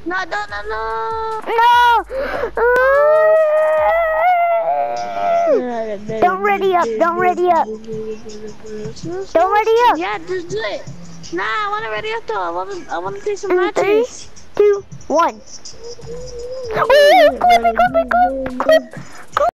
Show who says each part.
Speaker 1: No, no, no, no.
Speaker 2: No! Don't ready up. Don't ready up. Don't ready up.
Speaker 1: Yeah, just do it. Nah, I wanna ready up though. I wanna play some matches.
Speaker 2: 3, 2, 1. Oh, clip.